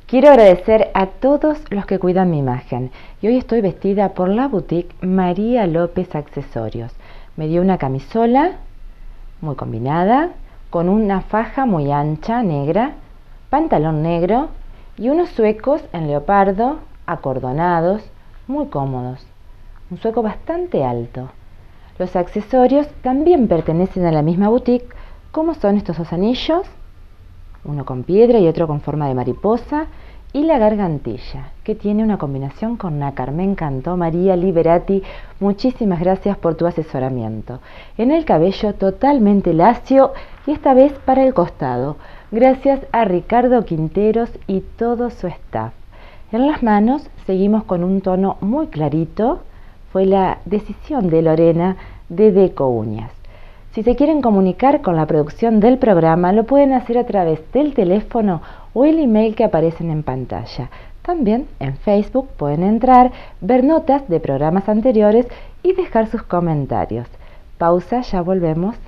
Quiero agradecer a todos los que cuidan mi imagen y hoy estoy vestida por la boutique María López Accesorios. Me dio una camisola muy combinada con una faja muy ancha negra, pantalón negro y unos suecos en leopardo acordonados muy cómodos. Un sueco bastante alto. Los accesorios también pertenecen a la misma boutique, como son estos dos anillos, uno con piedra y otro con forma de mariposa, y la gargantilla, que tiene una combinación con nácar. Me encantó, María Liberati, muchísimas gracias por tu asesoramiento. En el cabello totalmente lacio y esta vez para el costado, gracias a Ricardo Quinteros y todo su staff. En las manos seguimos con un tono muy clarito, fue la decisión de Lorena de Deco Uñas. Si se quieren comunicar con la producción del programa, lo pueden hacer a través del teléfono o el email que aparecen en pantalla. También en Facebook pueden entrar, ver notas de programas anteriores y dejar sus comentarios. Pausa, ya volvemos.